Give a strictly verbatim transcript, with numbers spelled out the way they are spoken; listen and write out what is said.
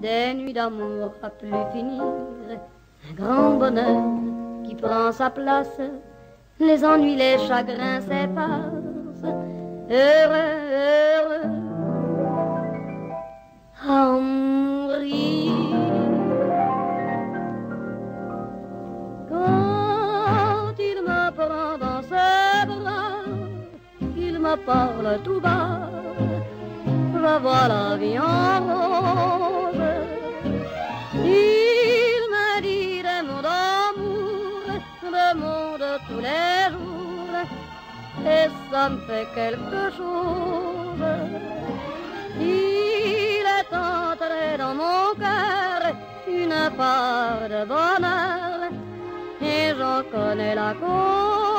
des nuits d'amour à plus finir, un grand bonheur qui prend sa place, les ennuis, les chagrins s'effacent, heureux, heureux, à en mourir. Quand il me prend dans ses bras, qu'il me parle tout bas, je vois la vie en rose. Il me dit des mots d'amour, des mots de tous les jours, et ça me fait quelque chose. Il est entré dans mon cœur une part de bonheur, et j'en connais la cause.